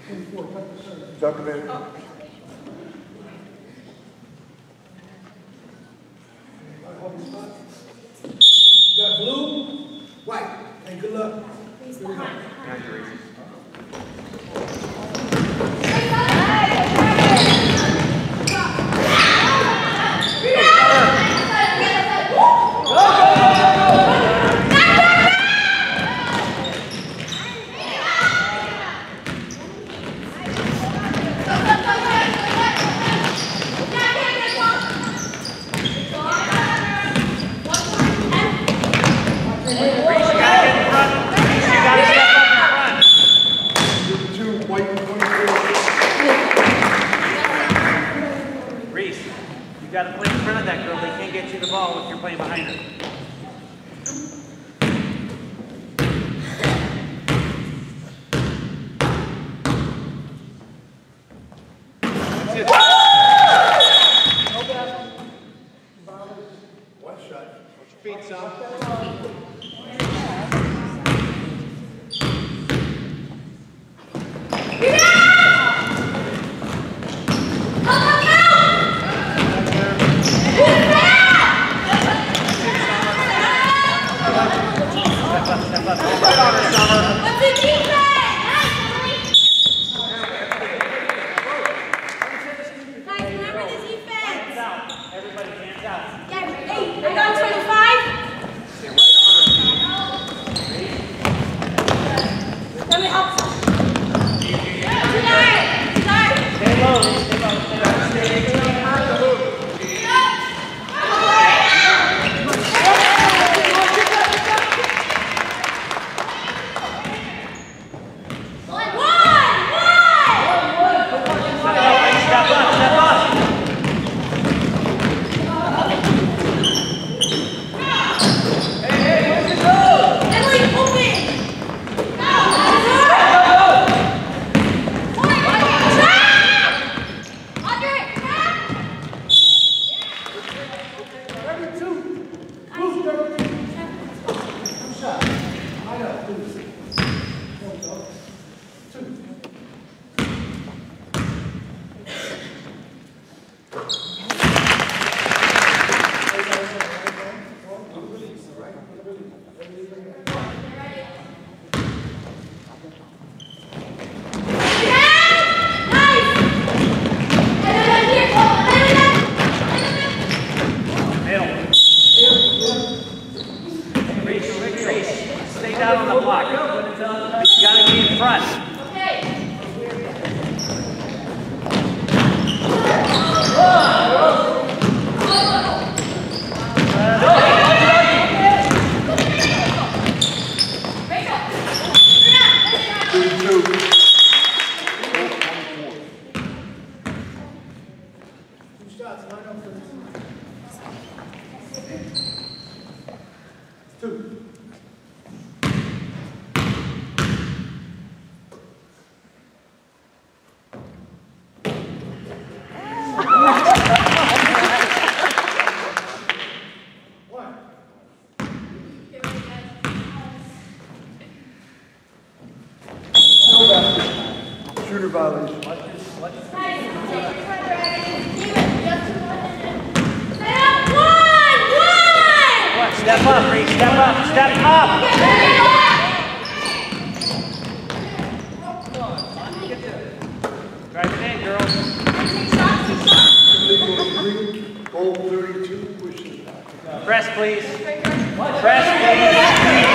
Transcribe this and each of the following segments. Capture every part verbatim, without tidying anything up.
Tuck him in. Got blue, white. Hey, good luck. He's behind. You got to play in front of that girl. They can't get you the ball if you're playing behind her. One shot. Put your feet down. Shooter violation. Step up, Reese. Step up. Step up. Drive it in, girls. Goal thirty-two, push it back. Press, please. Press, please.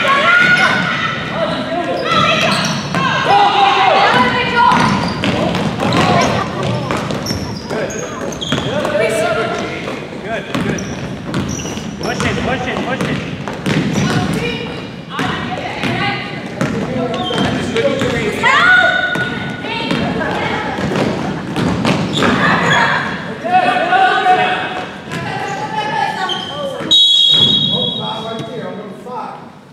Good, good. Push it, push it, push it. Oh, five right there. I'm number five.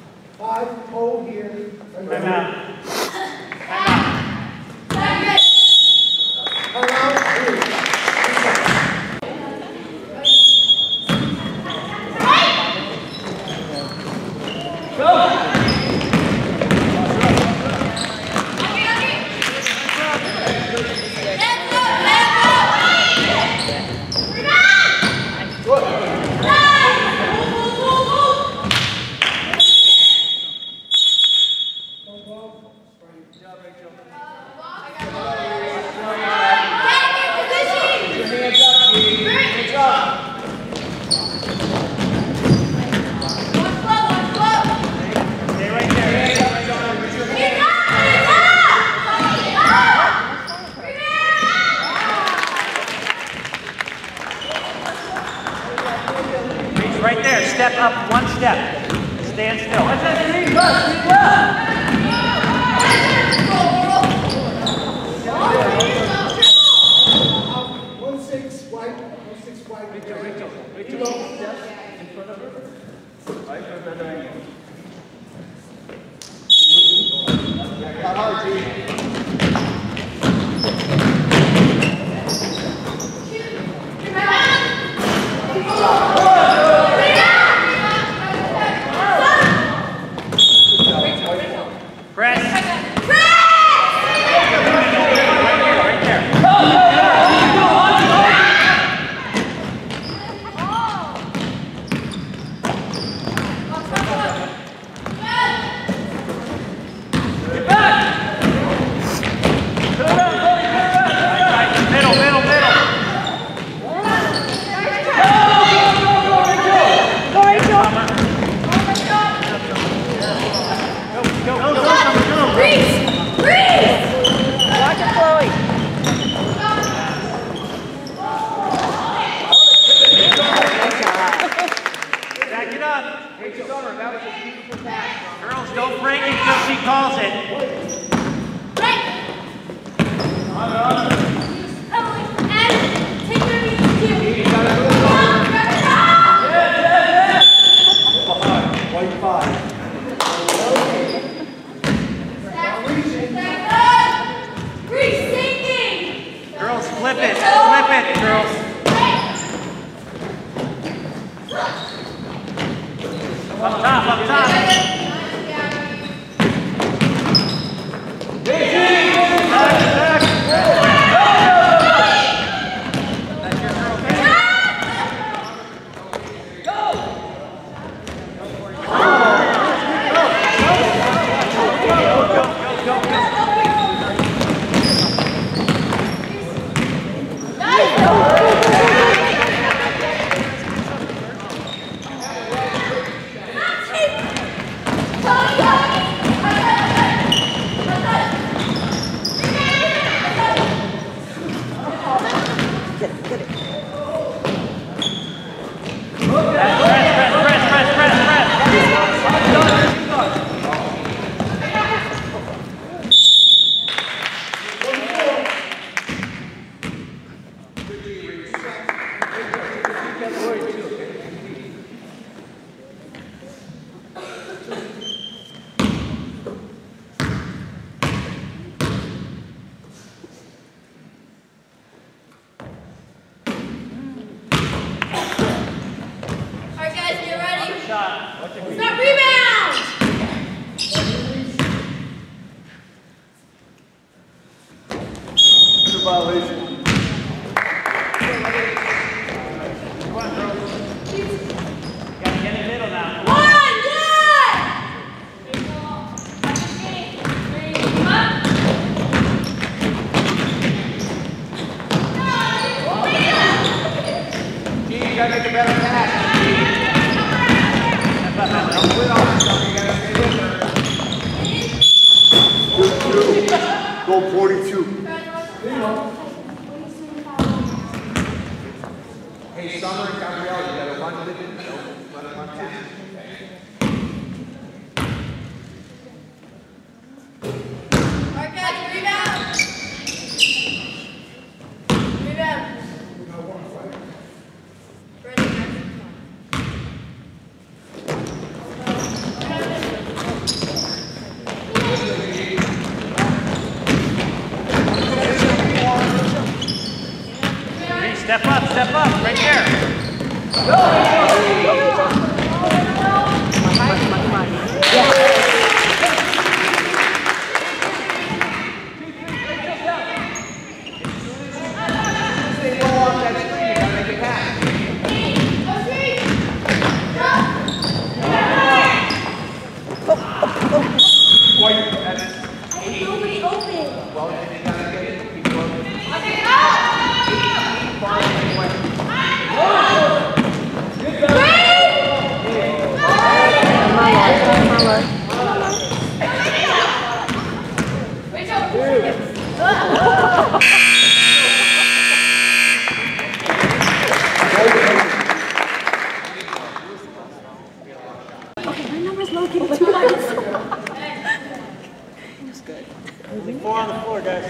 Right there, step up one step. Stand still. One six white, one six white. Rachel, Rachel, Rachel. In front of her. Right, for better angle. Press. Girls, don't break until she calls it. Break! And take your knees to White five. Girls, flip it. Flip it, girls. Up top, up top. It's not rebound! It's a violation. Come on, girls. Gotta get in the middle now. One, good! You gotta make a better pass. Go forty-two. Hey, Summer and Gabrielle, you gotta run with it. Don't let it run too. Alright guys, rebound! Rebound. Ready, guys. Step up, step up, right there. Nobody open. Well, then you gotta get it. Keep working. Keep following away. Okay, my number's low. Give me two lines. That's good. Only four on the floor, guys.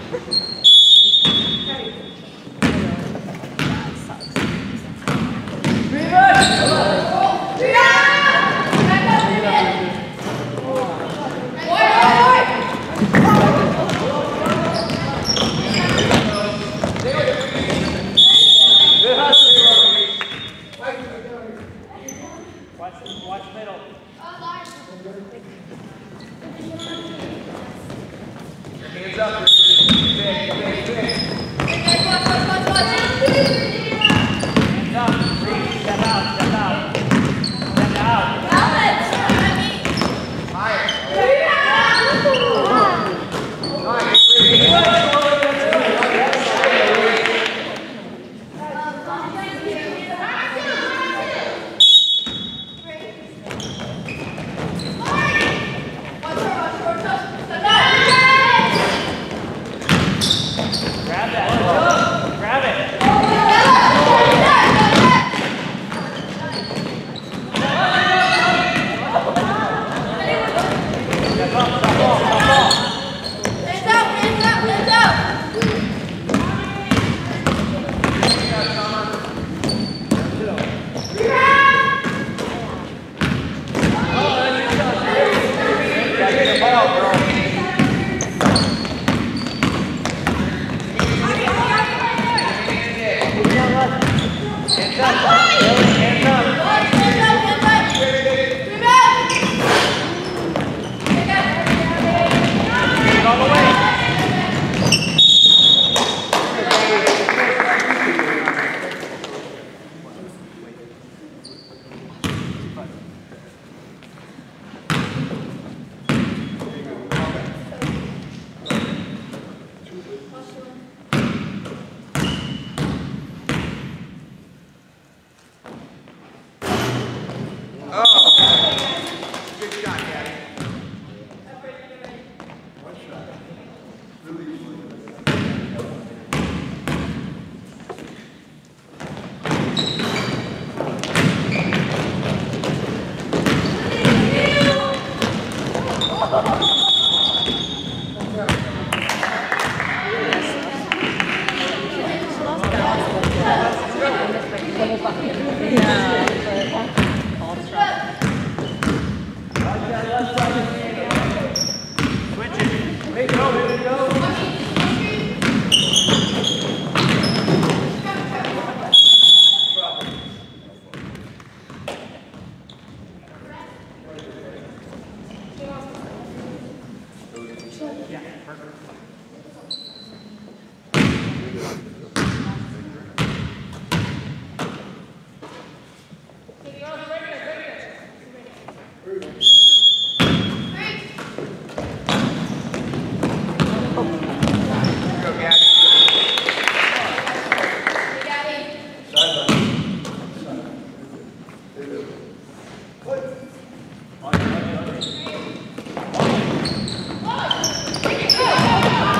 Watch, watch middle. Hands up. Big, big, big. Hands up. Reach. Step out. Step out. Step out. Higher. Grab that. Grab it. Step up. Step off. Step off. Get the ball, girl. Hands up. Hands up. Get it all the way. Good shot, Daddy. Switch it. Hey, go, here we go. Yeah, perfect. Go, Gabby. Go!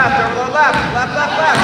left, over the left, left, left, left.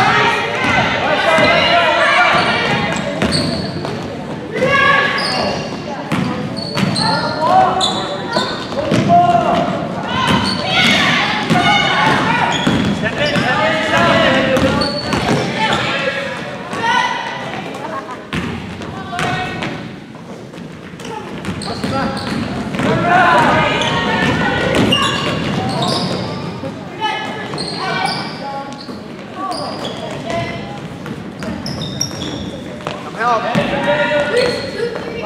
Help. Three, two, three.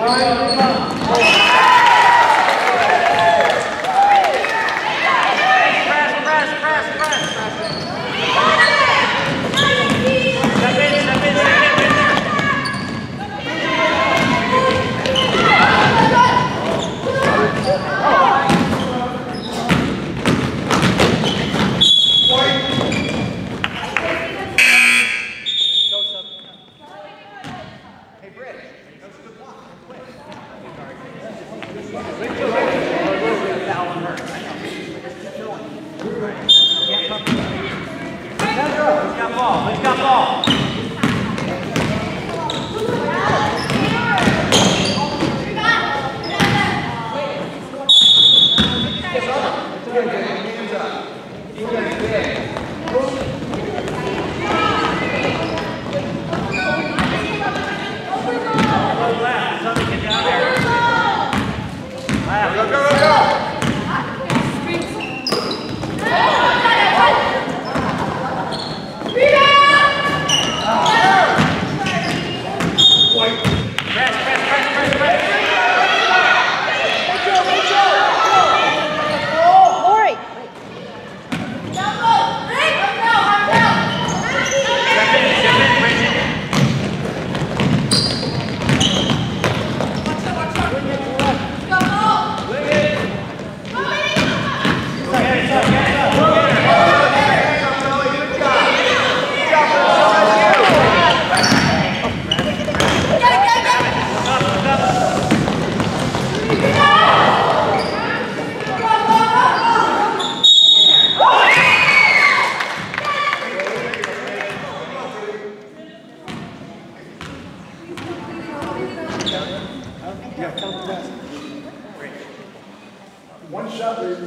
One shot, baby.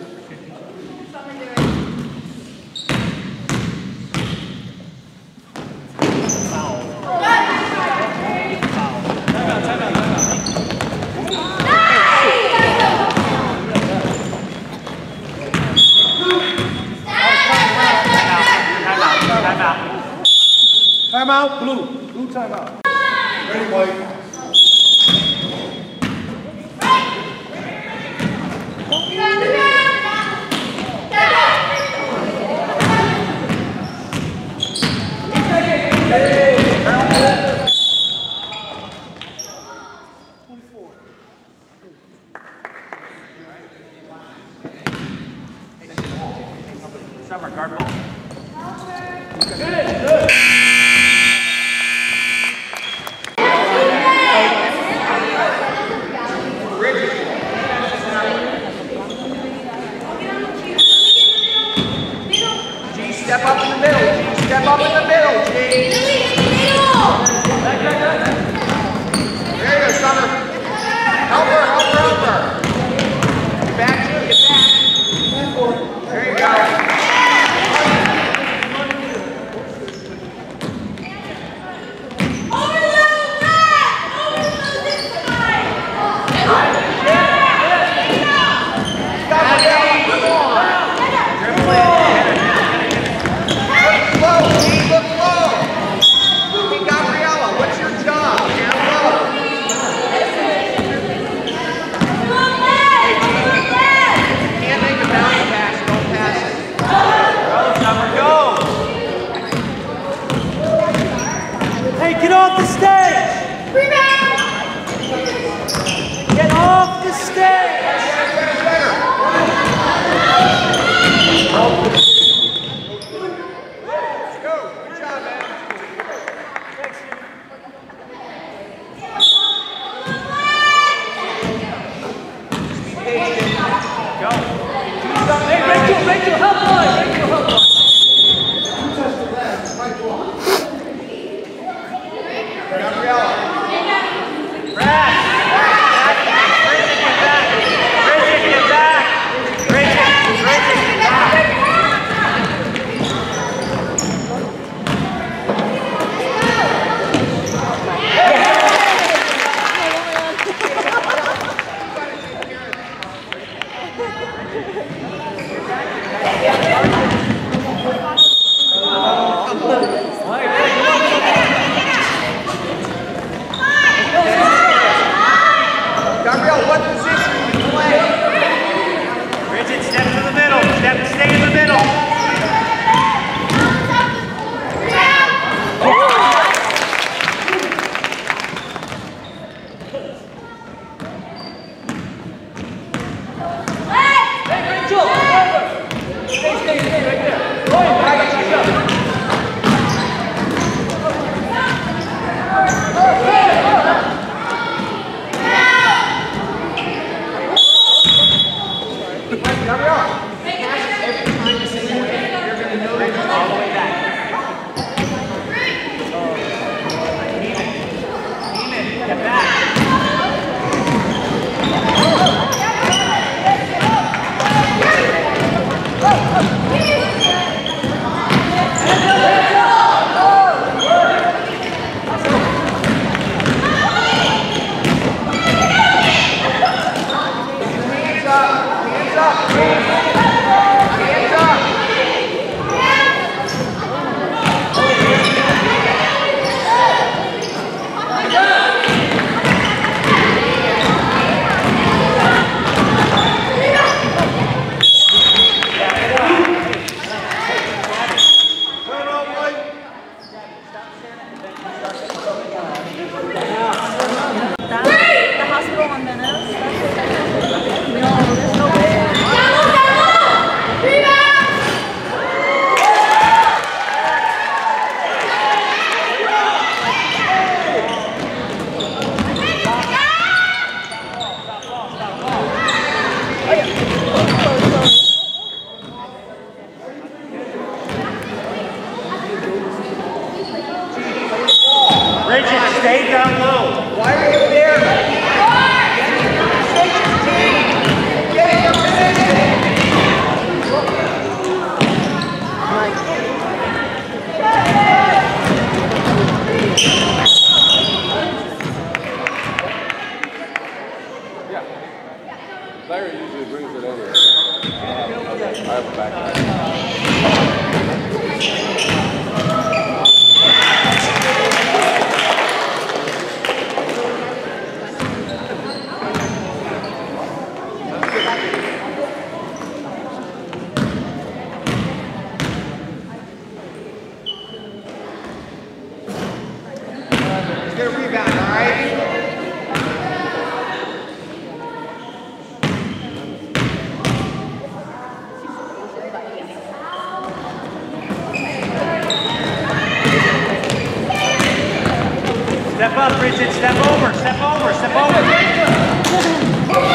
Timeout, blue. Blue timeout. Ready, white. Summer guard ball. G, step up in the middle. G, step up in the middle. G. There you go, Summer. Help her, help her, help her. Get back, G, get back. There you go. Get off the stage! Rebound! Get off the stage! Let's go. Good job, man. Just be patient. Go. Hey, Rachel, Rachel, help boy! Rachel, help boy! Bridget, stay down low. Why are you there? Get in your position, team. Get in your position. Yeah. Larry usually brings it over. I have a back. Get a rebound, all right? Step up, Bridget. Step over. Step over. Step over.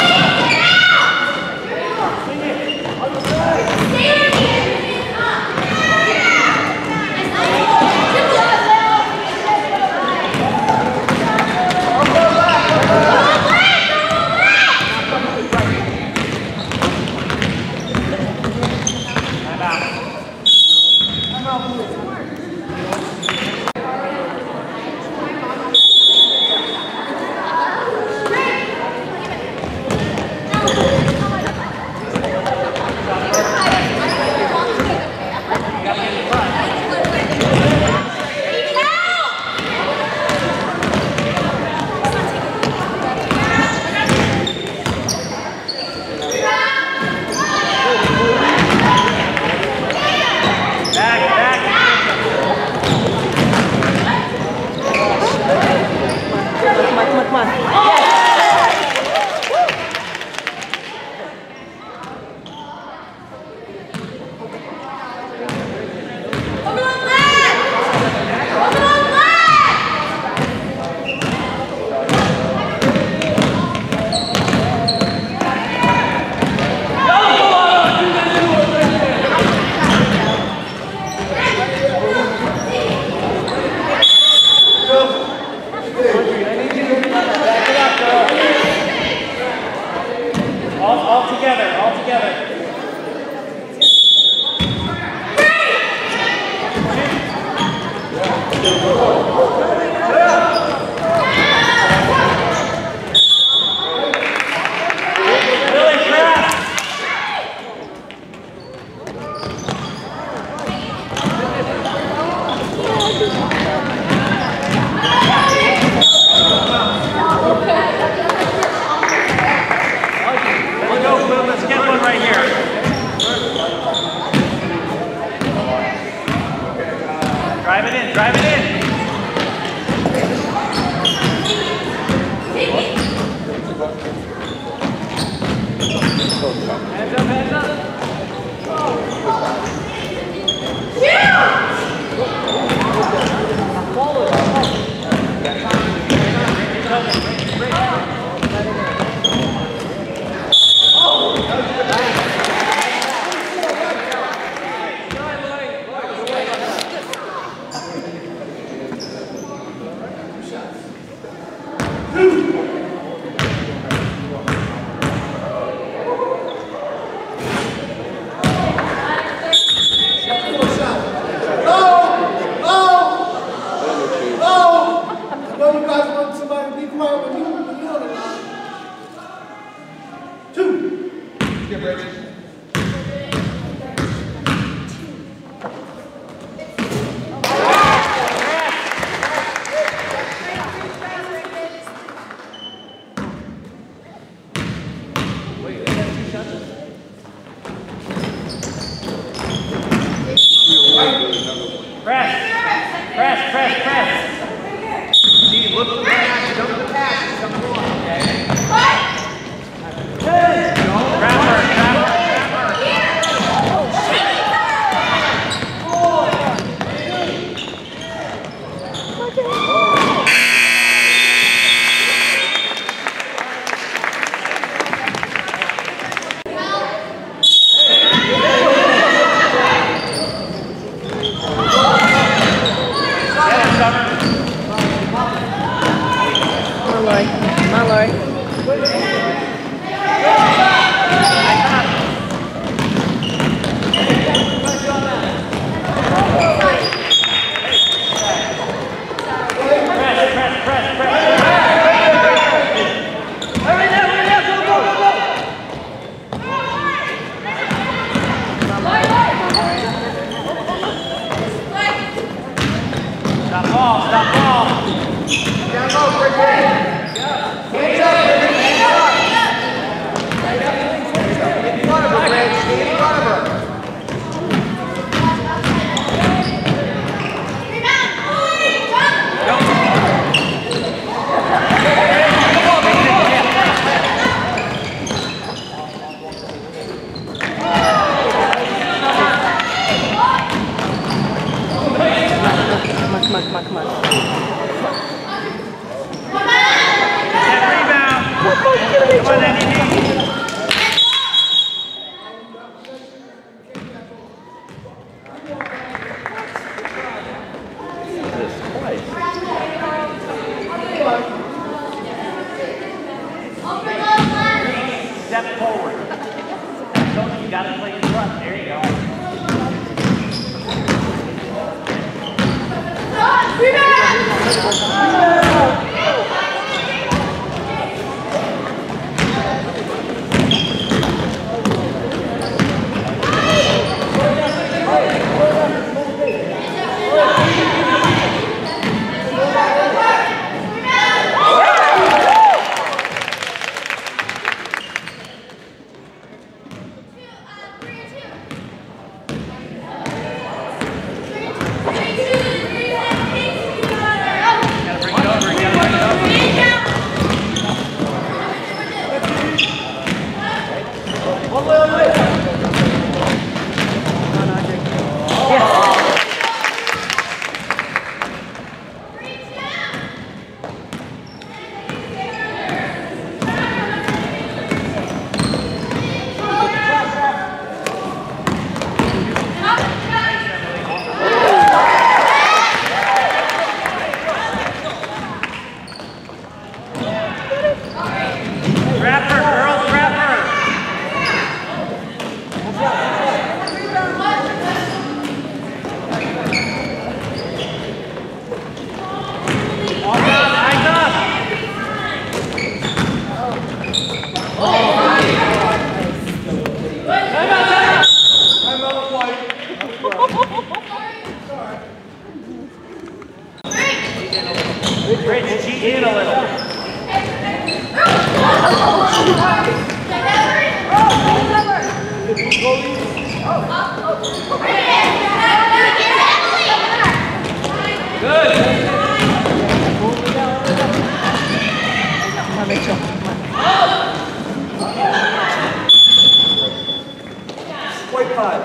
All, all together, all together. Really fast. Let's go, Will. Let's get one right here. Drive it in, drive it in. Hands up, hands up. Skip, Rich. Press, press, press, press. See, look for the pass, don't the pass, come along, okay? Grabber, grabber, Malloy, Malloy. Stop ball, stop ball. Down low, Bridget. Hands up, Bridget, hands up. Get in front of her, Bridget, stay in front of her. Come on, come on, come on, come on. That rebound. Come on, N D D. Step forward. So you got to play in front. There you go. Bridget, cheat in a little. Good. Come on, Rachel. Point five.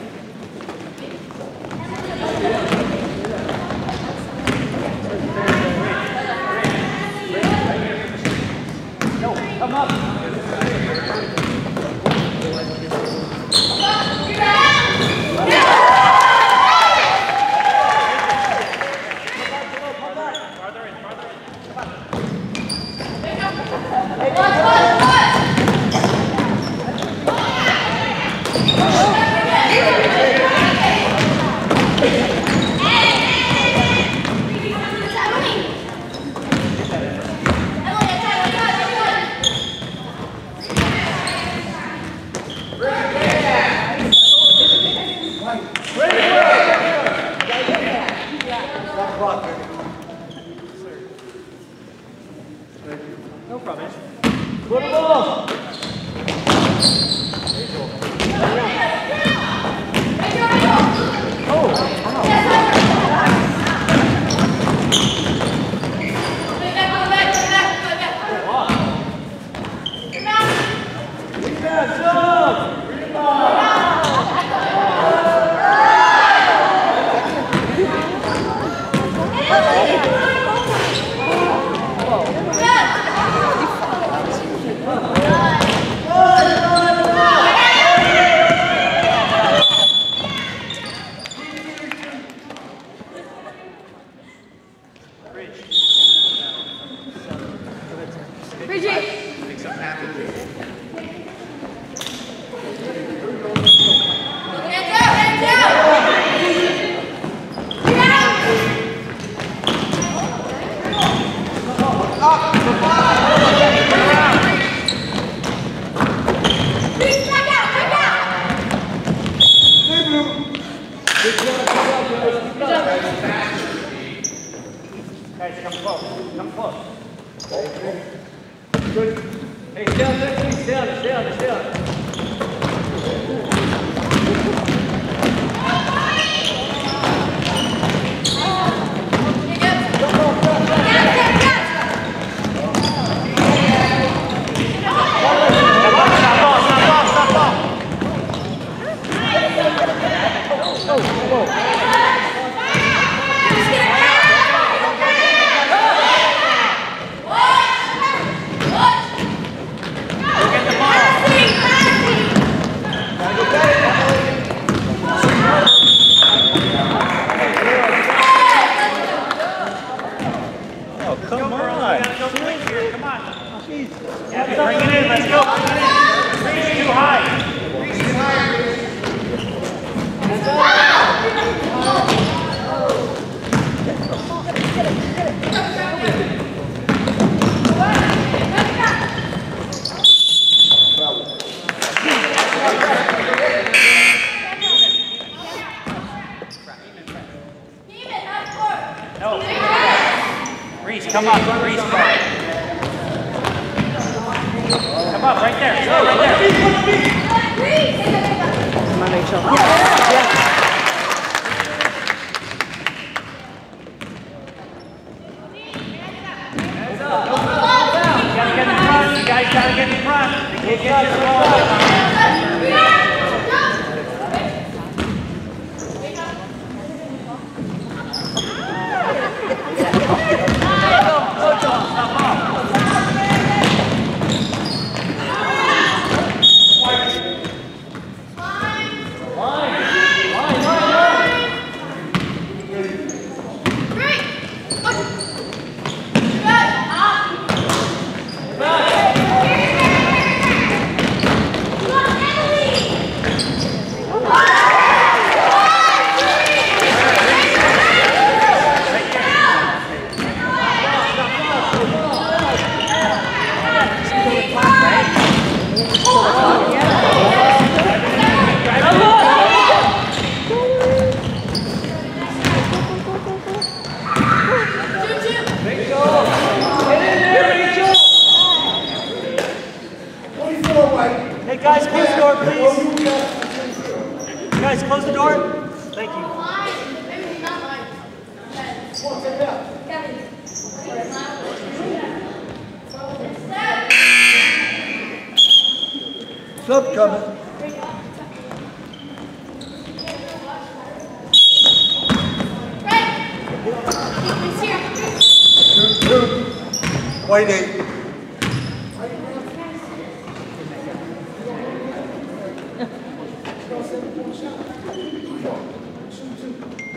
Come up. Guys, come close. Come close. Good. Hey, stay on there, please. Stay on it, stay on it, stay on it. Come up, Reese. Come up, right there. Go, right there. Come on, Rachel. Yeah. You gotta get in front. You guys gotta get in front. They can't get you the ball. Hey guys, close the door, please. Guys, close the door. Thank you. Sub coming. Two, two. White eight. Two, two.